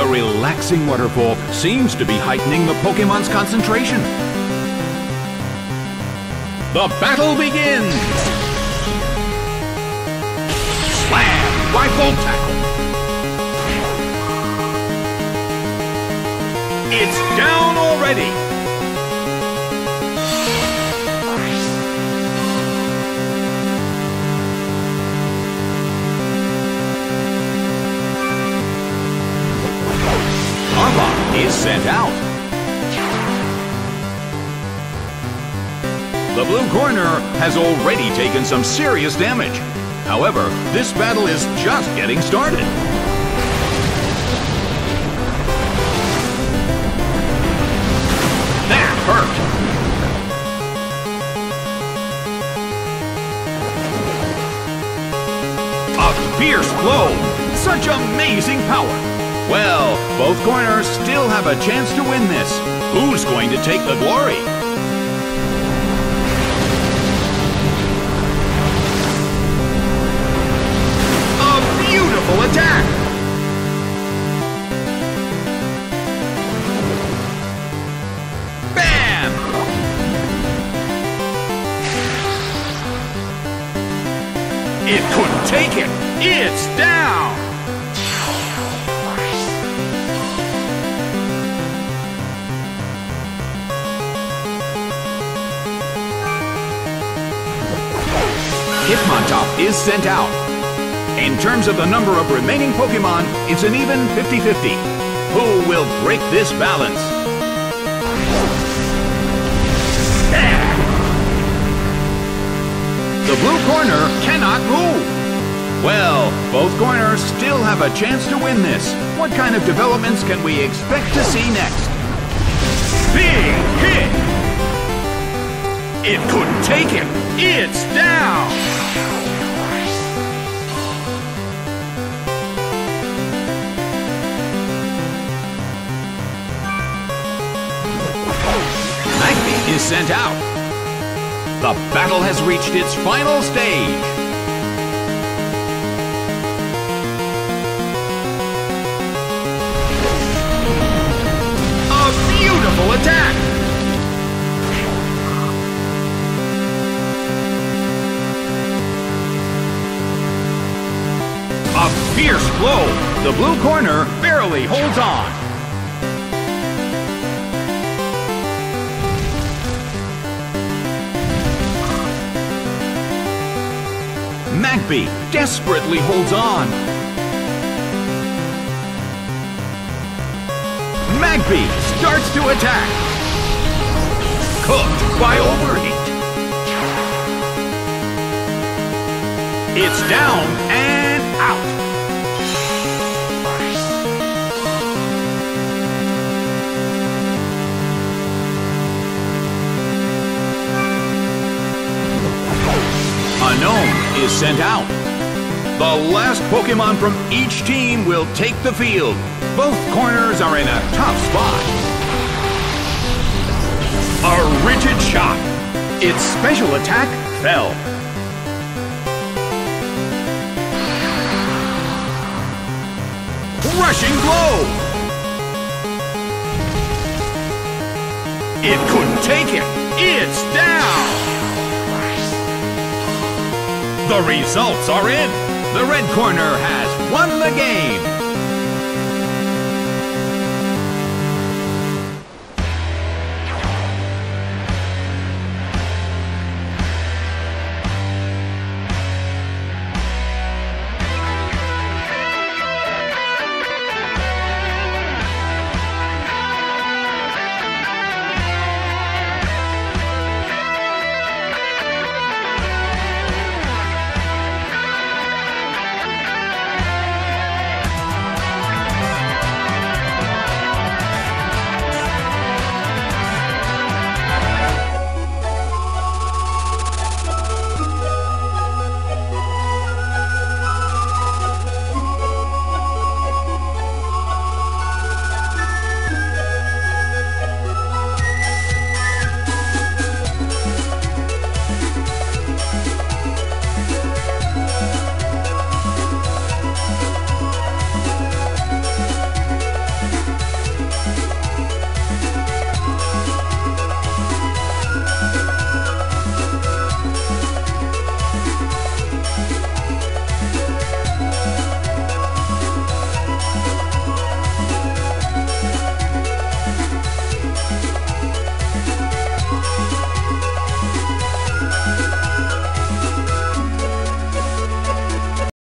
The relaxing waterfall seems to be heightening the Pokemon's concentration. The battle begins! Slam by Volt Tackle! It's down already! Arbok is sent out. The blue corner has already taken some serious damage. However, this battle is just getting started. That hurt! A fierce blow! Such amazing power! Well, both corners still have a chance to win this. Who's going to take the glory? A beautiful attack! Bam! It couldn't take it. It's down! Hitmontop is sent out. In terms of the number of remaining Pokemon, it's an even 50-50. Who will break this balance? Yeah. The blue corner cannot move. Well, both corners still have a chance to win this. What kind of developments can we expect to see next? Big hit! It couldn't take it. It's down! Magby is sent out. The battle has reached its final stage. A beautiful attack! A fierce blow! The blue corner barely holds on. Magby desperately holds on. Magby starts to attack. Cooked by overheat. It's down and out. A gnome is sent out. The last Pokemon from each team will take the field. Both corners are in a tough spot. A rigid shot. Its special attack fell. Rushing blow. It couldn't take it. It's down. The results are in! The red corner has won the game!